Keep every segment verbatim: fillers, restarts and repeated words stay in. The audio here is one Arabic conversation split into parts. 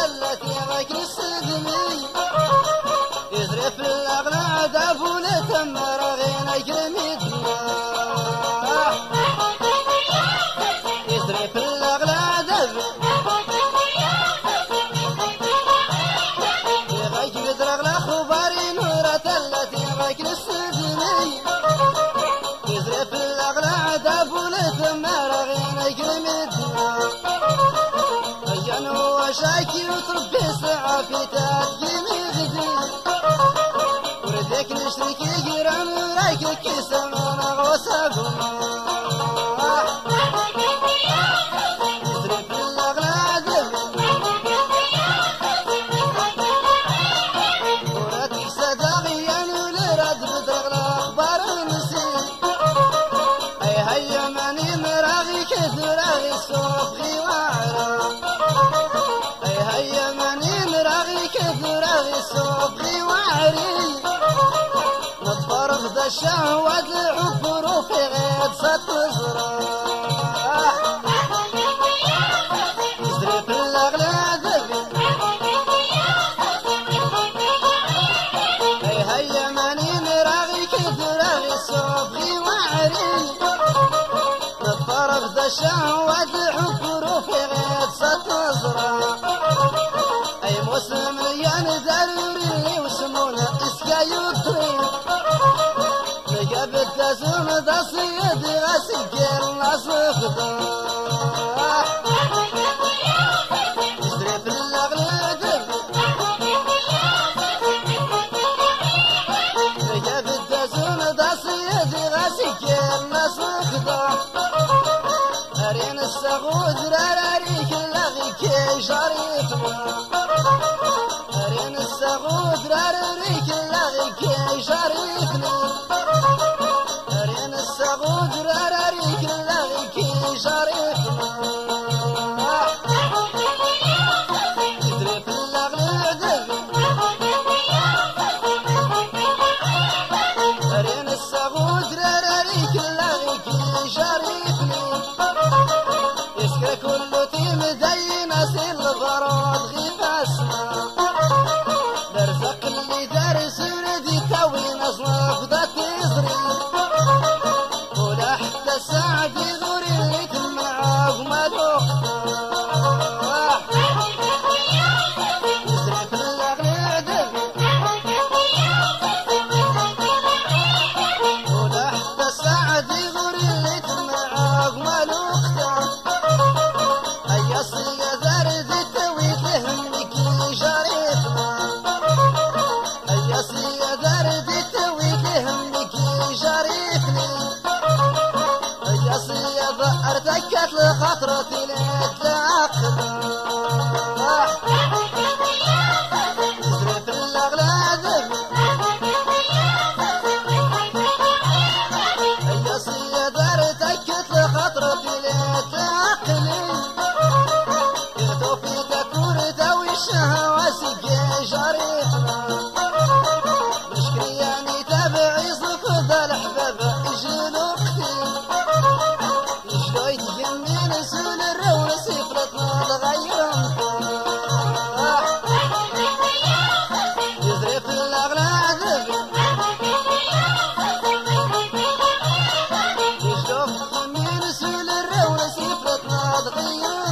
التي غيك السدمي يزري في الأغلى دافونة تمر غينا يكرميتنا يزري في الأغلى دافونة غيك بدر أغلى خباري نورة التي غيك السدمي يزري في الأغلى دافونة تمر غينا يكرميتنا شاكي وتربي ساعة في تاكيني غدي وردك نشركي قرام رايك كيسا من غوصاكم يزري في الأغلى دفن وراتك صداغيان ولراد بدر أخبار نسي أي هيا ماني مراغي كثراغي سوفي وعرا هيا منين راغي كثراغي صبغي وعري نتفرغ ذا الشهوة العبر في غير ستزرع يزري في الأغلى دفن هيا منين راغي كثراغي صبغي وعري نتفرغ ذا الشهوة العبر في غير ستزرع أي مسلم يان ضروري وسمونا إسكاي الطريق نجاب التزوم دا سيدي غاسكير ناس خضار يزري في الأغلى دفن نجاب التزوم دا سيدي غاسكير ناس خضار أرين السغود راري كلاغي كي جاريتنا أرين السغود راري كلاغي كي جاريتنا أرين السغود راري كلاغي كي جاريتنا يدري في الأغلى دفن أرين السغود راري كلاغي كي جاريتنا يسكر كل تيم زي ناس الغراد غيباسنا درزق اللي دارس ردي تاوي ناس نفضة تزري ولا حتى ساعد يغوري اللي تمعاق مالوخنا يزري في الأغلى دفن ولا حتى ساعد يغوري اللي تمعاق مالوخنا يا ذارد التويت لهمك جاريتنا يا ذارد التويت لهمك جاريتني يا ظهر دكت لخطرتي لتعقد يزري في الأغلى دفن يا ذار دكت لخطرتي لتعقلي جاريتنا مشكلي يعني تابعي صفد الحباب يجلو اختي يجلو يتجنن سول الرول صفرتنا تغير يزري في الأغلى دفن يجلو يتجنن سول الرول صفرتنا تغير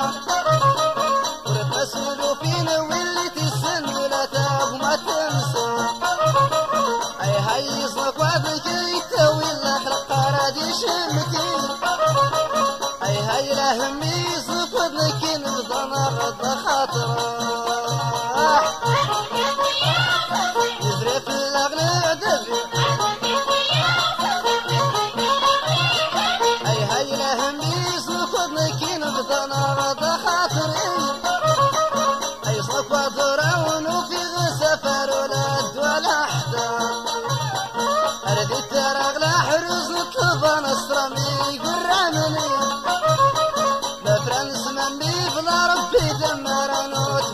ورب سولو فينا واللي وما تنسى أي هاي يصنف وابك يتوي الأخلاق قرادي شمكي أي هاي لهم يصنف ودنك نبضنا غض خاطره يزري في الأغلى دفن أي هاي لهم يصنف ودنك نبضنا غض خاطره أي صفا ضرعون وفي سفر ولد ولا حدا أردت ترغل حرز نطلب نصرمي قرامني بفرنس من بي بلا ربي دمر نوت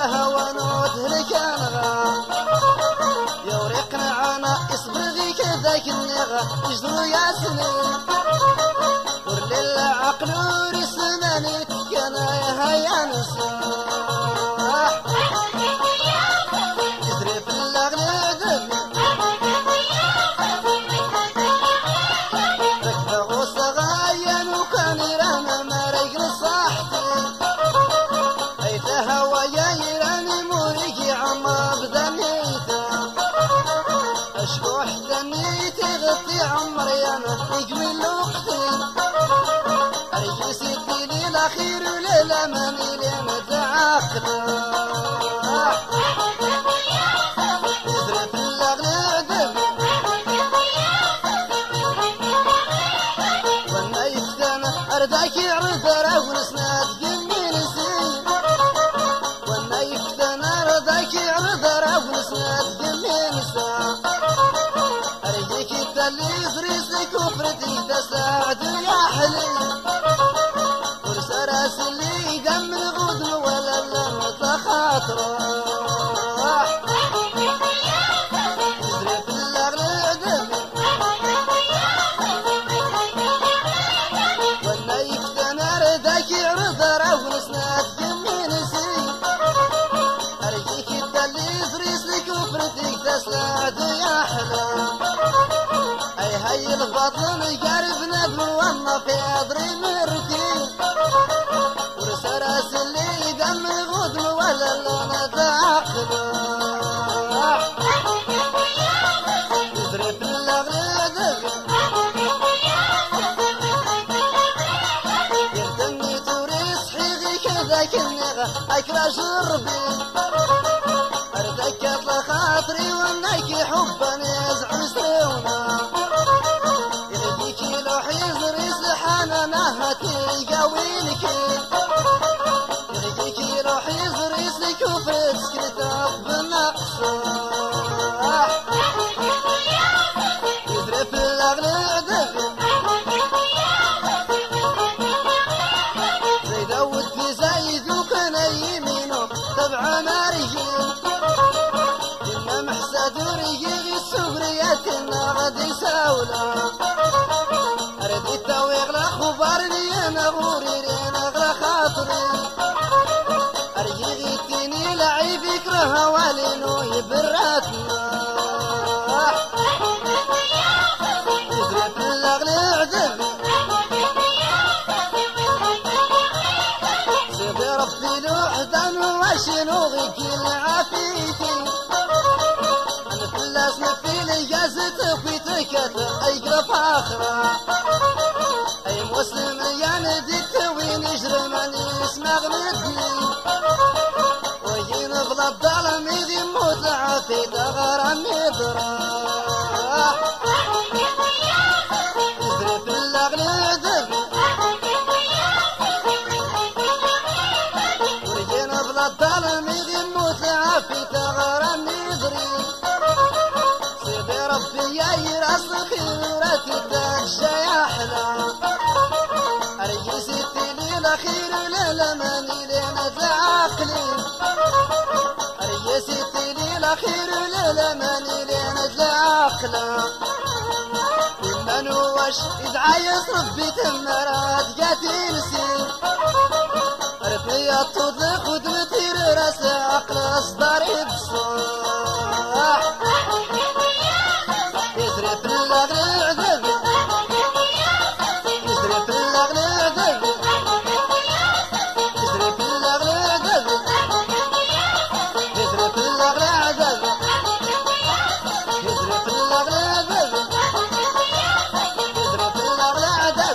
هوان وتهلك انغا يوريقنا عنا اصبغي كذاك النغا يجرو يا سنين ورلي العقل ورسماني كان يا نصاح يزري في اللغل دبي ركبه غصغايا وكان يرانا ما ريق صاحتي ايتا هوايا يراني موريكي عما بدنيتا اشكو حتى نيتي غطي عمري انا يجمل وقتي ارجي سيدي لي الاخير وليلة ماني لين تعاقد يزري في اللغل دبي وانا يفتنا ارداك يعرض راون سناد قمي نسي وانا يفتنا ارداك يعرض راون سناد قمي نسا ارجيك الدلي يزريسك وفردي دا ساعد يا حلي ورسراس اللي دم الغدن ولا لم تخاطره يزري في اللغل دبي وانا يفتنا رداك يعرض راون سناد قمي نسي ارجيك الدلي يزريسك وفردي دا ساعد يا حلي اي هاي البطن قارب ندم وانا في اضري مرتي ورسراس اللي دم غدن ولا لنا تعقل يزري في اللغل دبي يهتمني توريس حيغي كذاك النغا اكرا شربي اردك اطلع خاطري وانك حبا يزعل سرونا يهديكي لو حيزري سحانا نهتي قويلك يهديكي لو حيزري سكوفر سكتاب بنقصه يزري في اللغل دبي زي داود في زايد وكان يمينه تبع نارجين إن محساد وريقي السفرياتنا غد يساولا أردي التويق لأخبار لي أنا غوري لين أغلى خاطري أرجي التيني لعيب يكره والينو يبراتنا يزري في اللغل دبي سيدي ربي لوحدان وشنو غيكي العافيتي أنا في الناس نفيلي جازت وفيتك أيقرا فاخرة أي مسلم يا نديت وين يجري ماني اسمع غلطني وين بلا الظلم يدي موت العافيت غرامي ضراح يزري في اللغل دبي وين بلا الظلم يدي موت العافيت غرامي ضري سيدي ربي يا يراس خيراتي تنشا يا حلا ارجي ستي لي الاخير لا ماني لين تعقلي ارجي ستي لي الاخير لا ماني لين تعقلا وما نواش ادعى يصرف تمرات جاتي نسي رفيا تطلق ودمتي راس عقل اصداري بصاح يزري في اللغل دبي يزري في اللغل دبي يزري في اللغل دبي يزري في اللغل دبي يزري في اللغل دبي يزري في اللغل دبي.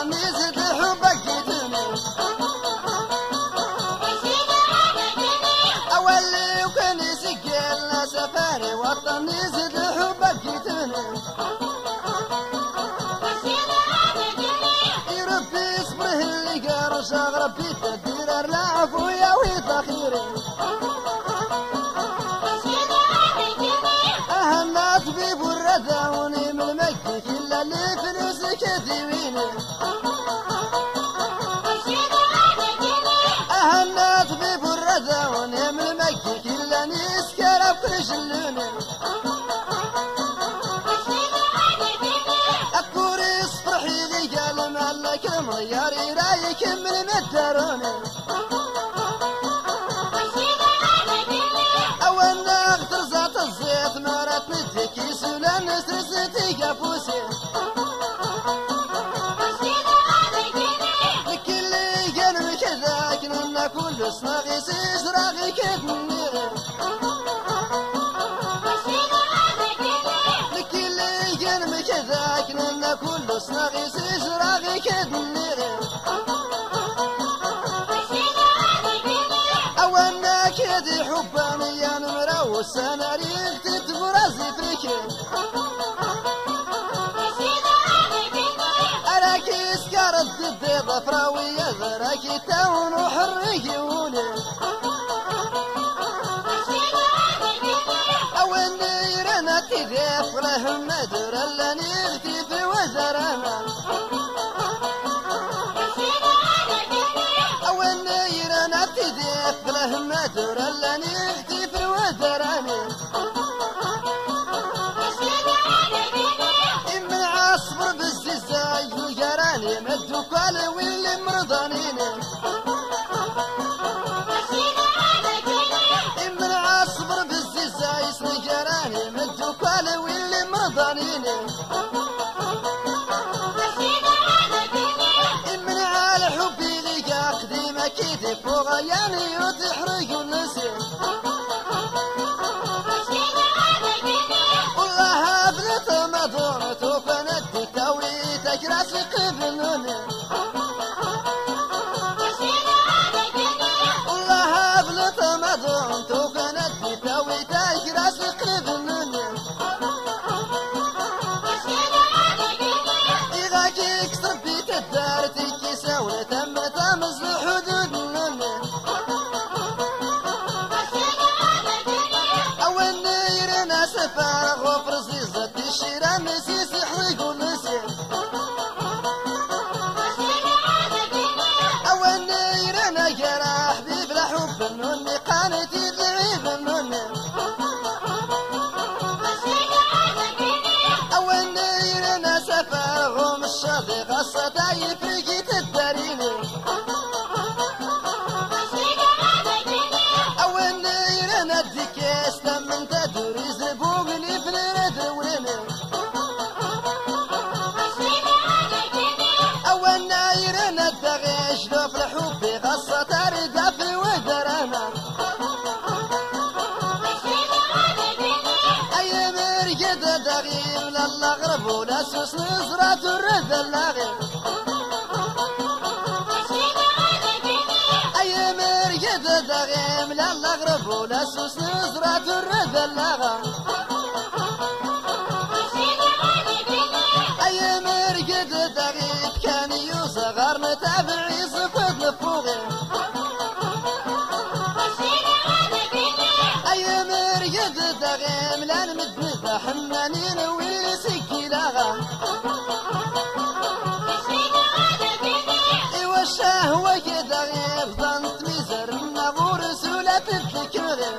وطني زد حبك جيتني أولي وكان يسجل سفاري وطني زد حبك جيتني يربي صبره اللي قارش ربي تدير العفو يا ويتخيري أهنا طبيب الرداوني من مكة كل اللي فلوسك ديويني أهنا طبيب الرداوني من مكة كل اللي سكر بكرشلوني أكوري صفحي لي قال مالك مغياري رايك من مدروني أولنا اغتر زات الزيت مرات نديكي سولان سرستي قفوسي لكل قلب كذاك لنا كل صناغي سيزراغي كدني لكل قلب كذاك لنا كل صناغي سيزراغي كدني أولنا كدي حباني يا نمرة والسناريخ تتبرزي فريكي أراكي سكارت ضدي ضفراوية ذراكي تاون وحرقيوني أولني يرنا تذيف لهم مدر اللي اختي في وزرانا أولني يرنا تذيف لهم مدر اللي اختي في وزرانا إمن عصفر بالززاي وجراني مدو كالي واللي مرضانيني إمن عصفر بالززاي سنجراني مدو كالي واللي مرضانيني إمن عال حبي لك أخديمة كيدي فوغياني وتحرق النسي والله ابنت مدونة وكانت بتاويتك راسي قبلوني والله ابنت مدونة وكانت بتاويتك راسي قبلوني إذا كيك صبيت الدار تيكي ساولة تم تمز حدود نوني أولني يرنا سفارة غفر زيزة الشيرة مسيس يحرقوا نسي أولني يرنا جرى حبيب لحب النوني قانتي ضعيف النوني أولني يرنا سفارة غم الشاطئ غصة يفرقي تداريني أولني يرنا الدكيس لمن تدوري زبوغني في الرد ويني أولنا يرنا الدغيش لو في الحب غصة ترد في ودرانا أي مرقد دغيم للغرب ولا سوس نزرات الرد اللاغي أي مرقد دغيم للغرب ولا سوس نزرات الرد اللاغي أي مرقد دغيم كان يصغر نتابعي صفد لفوغي أي مرقد دغيم لان مدمدة حنانين ويسكي لاغا إيوا الشهوة كده غير ظنت ميزر النغور سولة تتذكري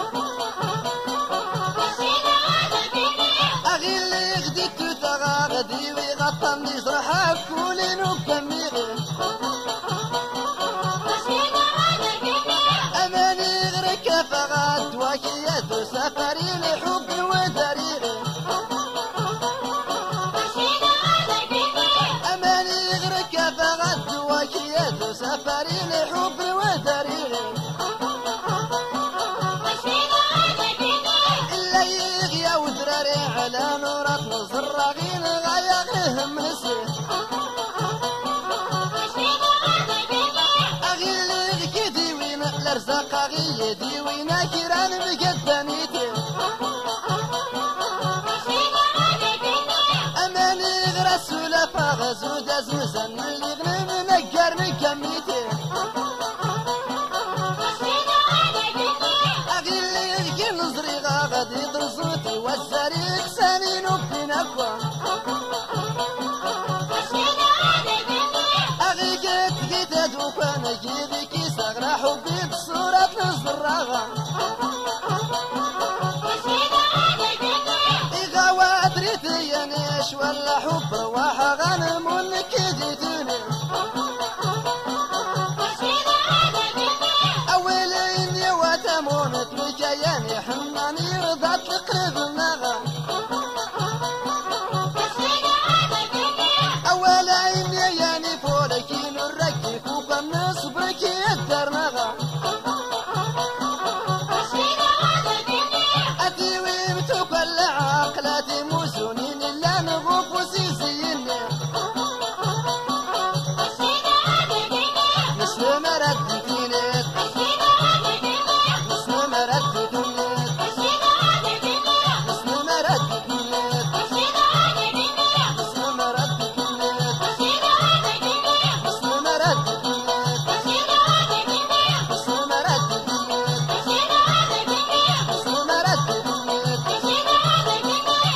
أغي اللي غديت تغاغدي ويغطني صرحك كولين وكميغي أماني غرك فغاد وكيات سفرين حب ودريغي أماني غرك فغاد وكيات سفرين حب ودريغي إلا يغيا ودراري على نورات نصر غين غايا غيهم نسي سيدي وينا كيران مقدميتي أماني غرس ولا فاغز وداز مزن اللي غنم نقر نكميتي أغي اللي يذكي نزري غادي طرزوتي والزريق ساني نوفي نكوى أغي قد قد أدوفانا جيبي كي سغرا حبي بصورة الزراغة إغا وادريتي ينيش ولا حب رواحة غنم ونكديتوني أولين يواتمونت وجاياني حناني رضات لقرب النغم أولين ياني فولكين الركي كوبا نصبك يدر نغم أتي ويمتو كل عقلاتي موزونين إلا نغوف وسيسيني نسلم ردتيني نسلم ردتيني نسلم ردتيني نسلم ردتيني نسلم ردتيني نسلم ردتيني نسلم ردتيني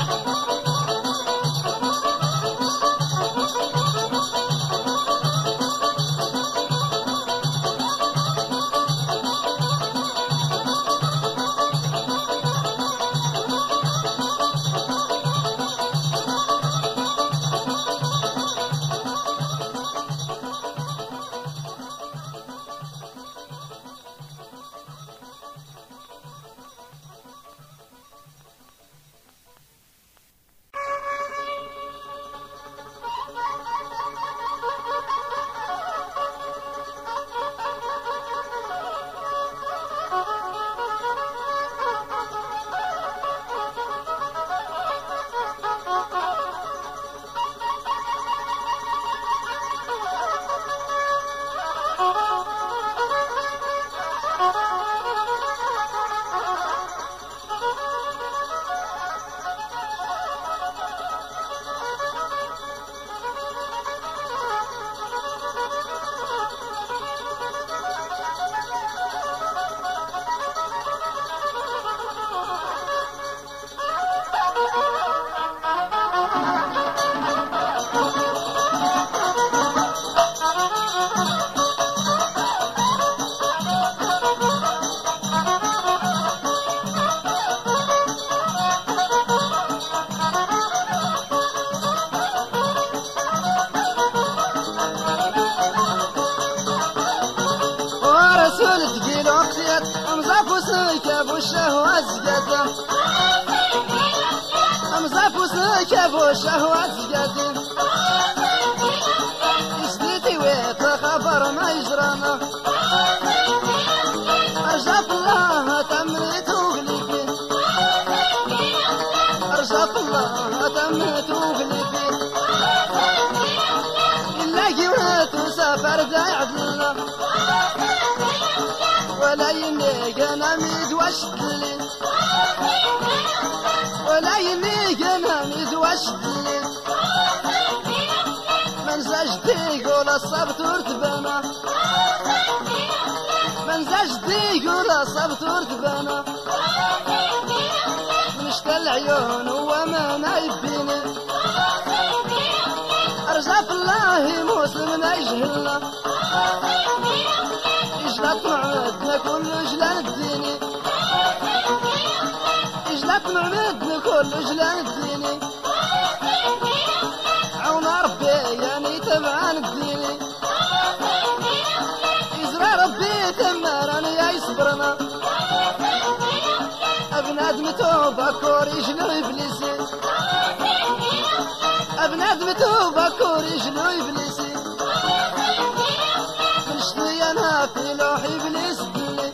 ورسول تقيل وقتيت أمزاف سكب والشهوة زقدم أمزاف سكب والشهوة زقدم إسديتي ويت خبر ما يجرنا أرجاك الله تمت وغليكي أرجاك الله تمت وغليكي إلا جوات وسافر داي عدلنا ولا ينيق انا ميد واشدلي ولا ينيق انا ميد واشدلي منزاج تيقول الصبت ورتبانا منزاج تيقول الصبت ورتبانا منشتى العيون وما نايبيني ارجاف الله مسلم يجهلنا إجلات معمدنا كل جلان الديني إجلات معمدنا كل جلان الديني عون ربي يعني تبعان الديني إزرع ربي تمارا يا يصبرنا أبنادم توبا كوري جلو إبليسي أبنادم توبا كوري جلو إبليسي أنا في لوح إبليس دلي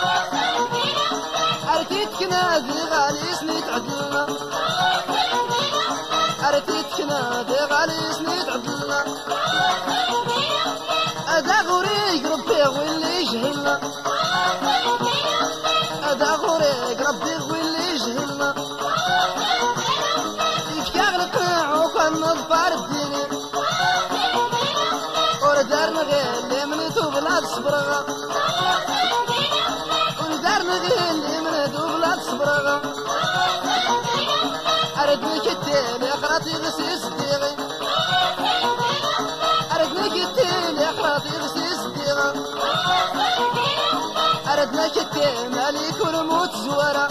أرتيتك نادي غالي سنيت عدلنا أرتيتك نادي غالي سنيت عدلنا أدا غوريك ربي واللي يجهلنا ورد غوريك ربي واللي يجهلنا يفكاغ القناع وكان نظفر الديني وردار نغيلي من دوبلات صبرغة وردار نغيلي من دوبلات صبرغة أردني كتيل يقراتي غسيس ديغي أردني كتيل يقراتي غسيس ديغي أردنا كتيل مالك ونموت زوارة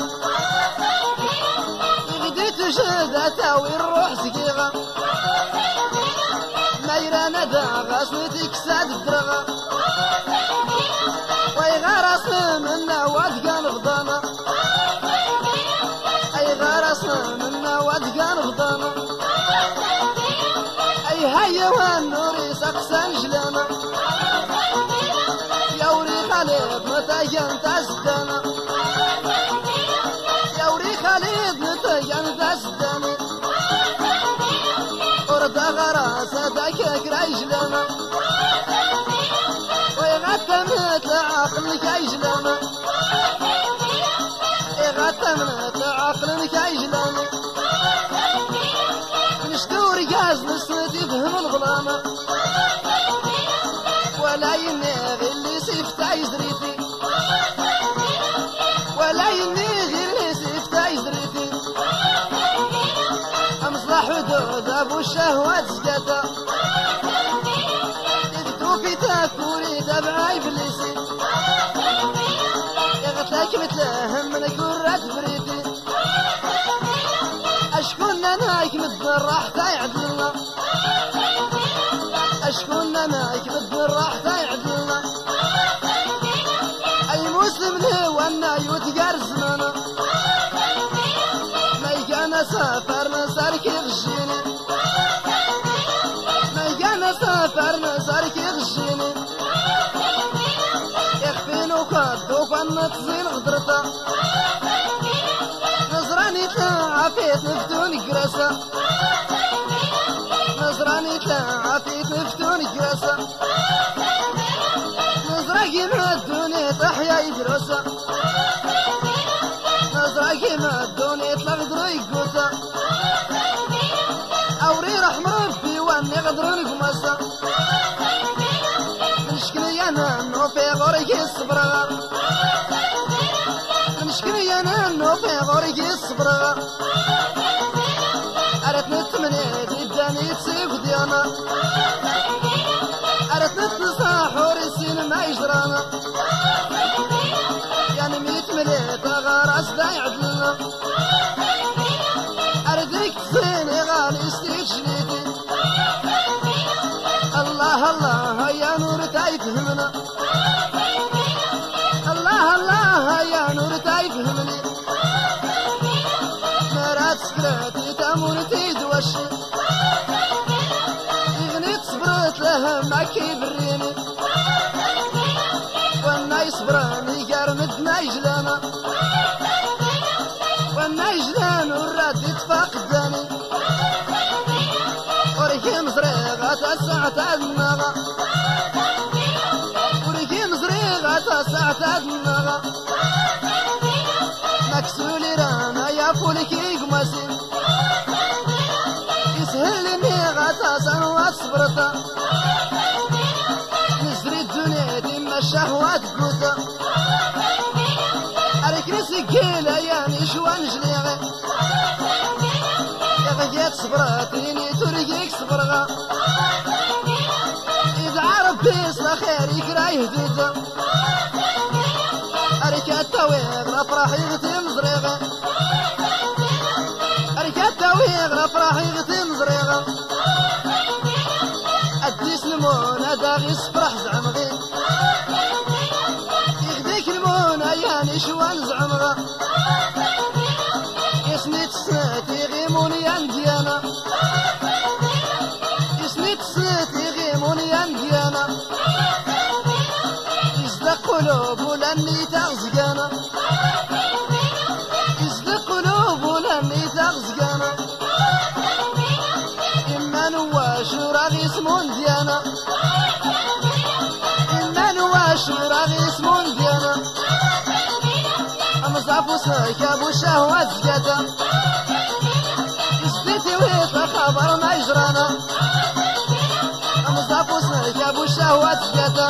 غديت جهدة تاوي الروح زقيغة مايرانا دا غاسنتي كساد الدرغة ويغارسنا منا وادقان غضانا أي غارسنا منا وادقان غضانا أي هيا والنوري سقسان جلانا يوري خالد متى انت زدانا يوري خالد متى انت زدانا ورد غراسة داكك رايجلانا ويغتمت عقلك عيجلانا يغتمت عقلك عيجلانا نشتور جاز نسنتي فهم الغلامة ولا ينغي اللي سيفت عيزريتي ولا ينغي اللي سيفت عيزريتي أمصلح حدود أبو الشهوات زقاتا يدو في تاكوري دبع إبليسي يغتلك مثلهم من قرة بريتي أشكون نايك مدن راح تايعدلنا أشكون نايك مدن راح تايعدلنا أي مسلم لي وانا يوتقار زمانا ما يقانا سافر نسارك يغشيني ما يقانا سافر نسارك يغشيني يخفين وكادو فانا تزين غدرتا نظراني تلعفيت نفتون قراسة نظراني تلعفيت نفتون قراسة نظرك ما الدنيا تحيا يدرسة نظرك ما الدنيا تلغدرو يقوتا أوري رحم ربي واني غدرو نقمسة نشكني أنا انو في غورك الصبرغة نشكني أنا انو في غورك الصبرغة أردت نتمنيت الداني تسيف ديانا أردت نتصاح ورسين ما يجرانا يعني ميت مليت غارس دا يعدلنا أردك تزيني غالي ستيك جنيتي الله الله يا نور تايفهمنا الله الله يا نور تايفهمني مرات سكرتي تامونتي دوشي يغنيت صبرت لها معكي بريني وانا يصبراني قارمد ما يجلانا وانا يجلان وراد يتفاقداني وريكي مزريغة تسعة النغا وريكي مزريغة تسعة النغا مكسولي رانا يا فولكي قماسي يسهل لي نيغة تسنوات صبرتا نزري الدنيا ديما الشهوات قوتا أريكني سكيلة يعني شوان جليغي يغيت صبراتيني ترقيك صبرغا إذا عرب بيس لخير يقرا يهدودا أريكات تاويغ لفراح يغتي مزريغا أريكات تاويغ لفراح يغتي مزريغا أديس المونة داغي صبرح زعمغي يغديك المونة يعني شوان زعمغا يسنيت سنتي غيموني عندي أنا يسنيت سنتي غيموني عندي أنا يصدق قلوب ولاني تغزقانا يصدق قلوب ولاني تغزقانا إما نواش وراغي اسمون ديانا إما نواش وراغي اسمون ديانا مزافوسك ابو الشهوات زكاته جدتي ويطلع خبر ما يجرانا مزافوسك ابو الشهوات زكاته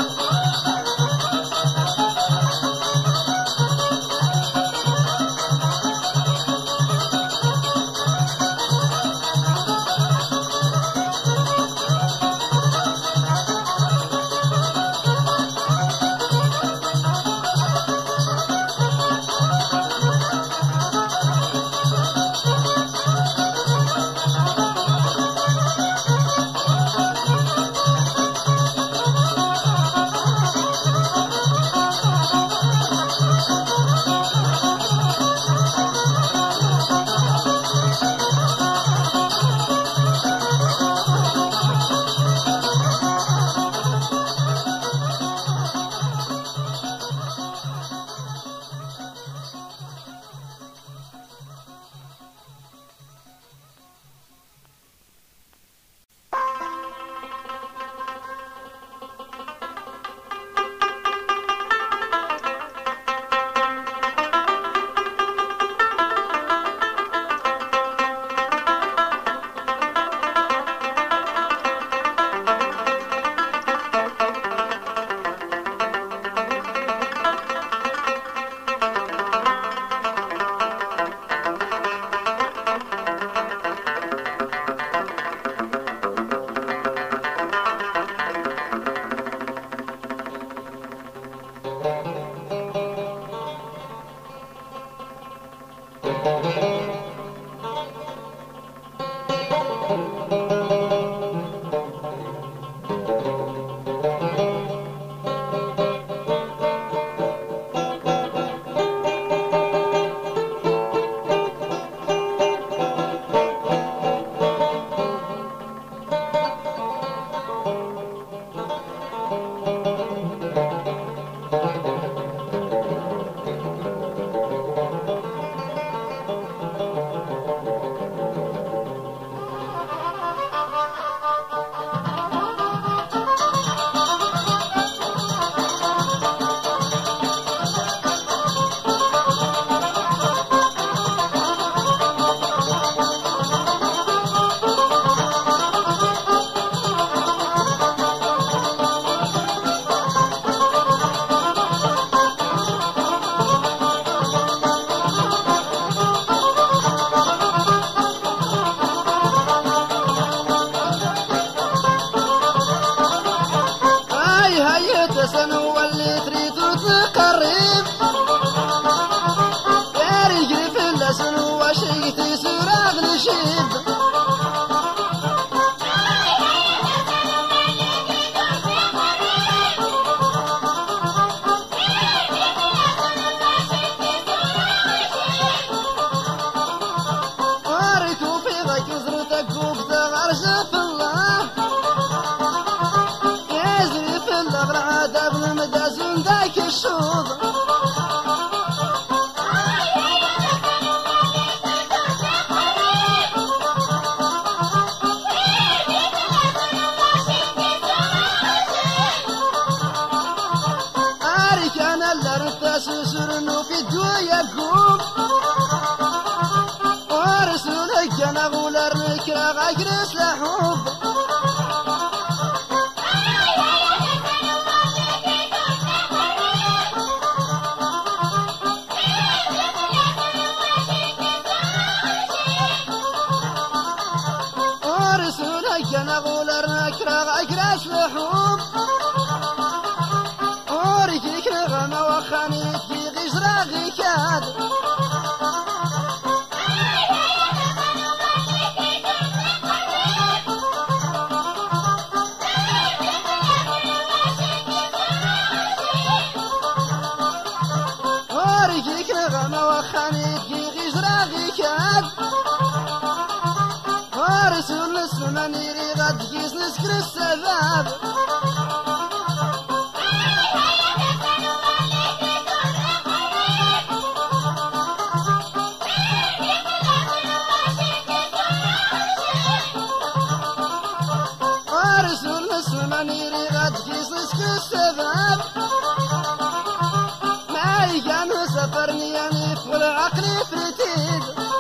سفرني يعني عقلي فرتيد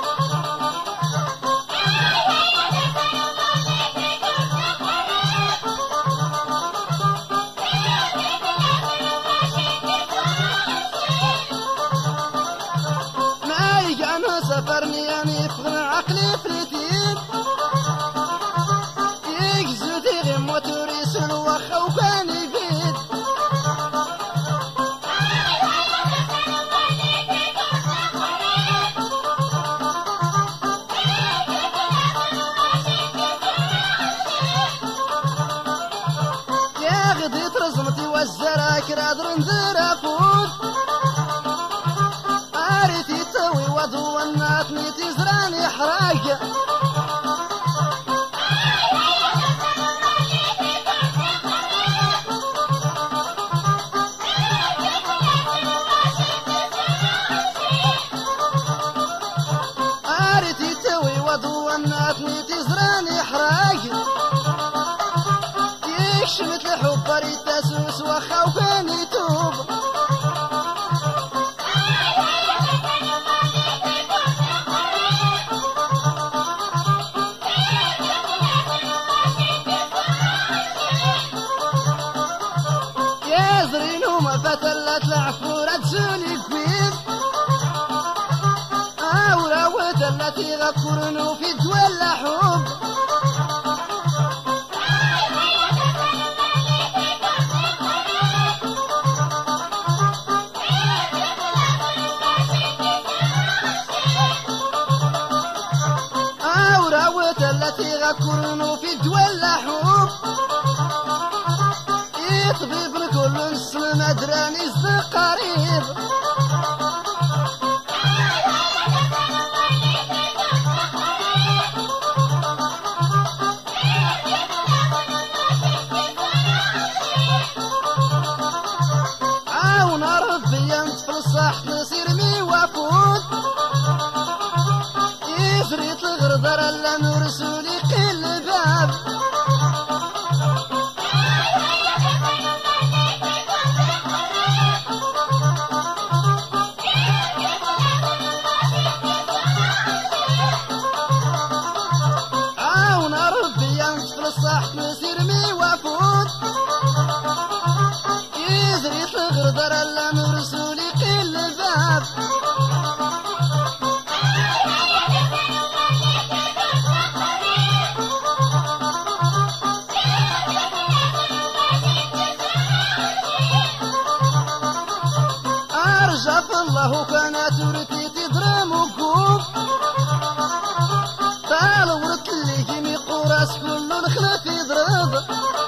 معايق انا سفرني يعني فغن عقلي فرتيد يكزودي غير موتوريس الوخا وكان يفيد رزمتي والزراكر ادرن ذرافود اريتي توي وضو الناتني تزراني حراق اريتي توي وضو الناتني تزراني حراق شمت الحب ريت تسوس وخا وكان يتوب يا زرين وما فتلت العفورة تسولي فيه أورا ودلتي غفورنو في دول حب التي غكرنو في دول حب يطبيب لكل اسم مدراني صدق قريب عاون ربي انت في الصح نصير مي وفود يفريط الغرضر الا مرسولي قل باب عاون ربي ينصف الصح نسير مي وفود يفريط الغرضر الا مرسولي قل باب أرجف الله كانت ورتي تضرم وقوم تعال ورت اللي جيني قراس كل الخلاف يضرب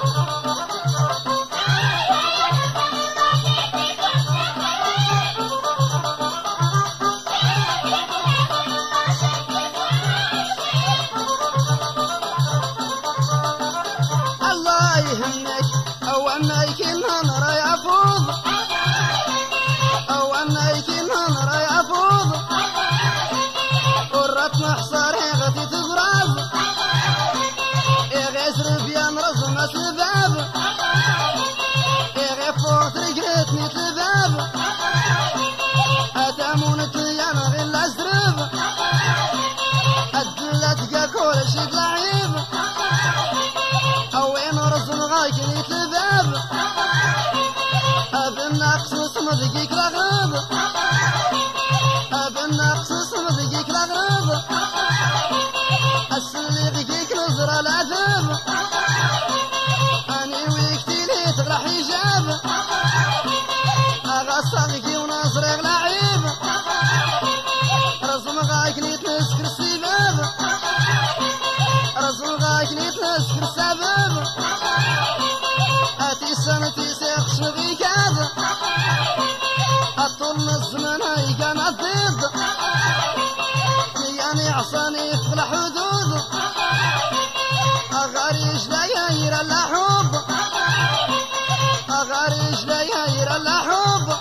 الله يهمك أو أنك النهر يفوض أو أنك النهر يفوض قرتنا حصاري غتي تغراز يغسر بيان رزمة الباب يغفوت رجلتني الباب أتامون تيانا غير الأزرب أدلت قا كل شي لعيب أوين رزم غايكني الباب بالنقص صمدقيك لغرب بالنقص صمدقيك لغرب السلي بقيك نزر العذاب أني ويكتي لي تغرح حجاب أغصبكي وناصرك لعيب رزم غايكني تنسكر السباب رزم غايكني تنسكر السباب أتي سنتي سيخش بيك هذا أطول الزمن هيقان الضد يعني عصاني في الحدود أغاريش لا يهير إلا حب أغاريش لا يهير إلا حب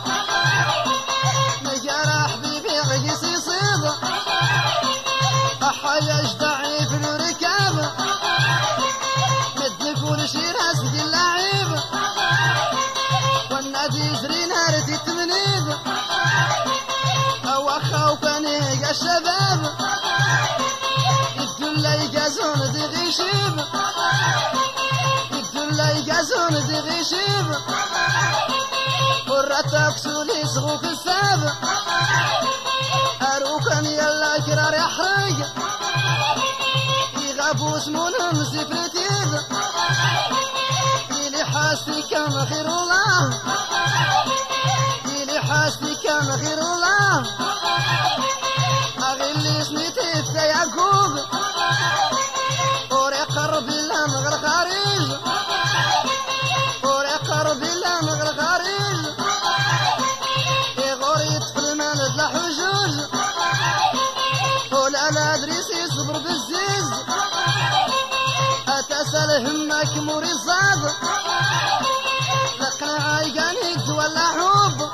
نجار حبيبي غيس يصيد أحيا جدعي في الركاب مدك ورشي راس دي اللعيب والنادي يجري نهار التمنيد أو أخا غيشيب الدلا يقاسون دي غيشيب وراتك سولي صغوك الساب أروكن يلا كرار يحرق يغابو سمونهم سفرتيب يلي حاستي كان خير الله يلي حاستي كان خير الله أغلي سنيتي في يعقوب وريقرب الله مغل خارج وريقرب الله مغل خارج يغور يطفل مالد لحجوج ولا لا دريس يصبر بالزيز أتسأل همك موري الصاد لقنا عايقاني تولى حب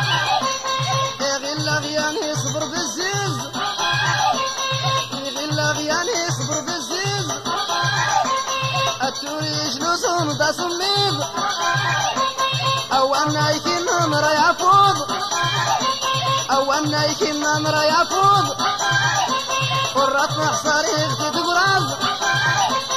يغل غياني يصبر بالزيز يغل غياني يصبر بالزيز أتوري جلوسهم دا صميد أو أنا يكينا مرا يفوض أو أنا يكينا مرا يفوض ورات محصاري اختي تقراض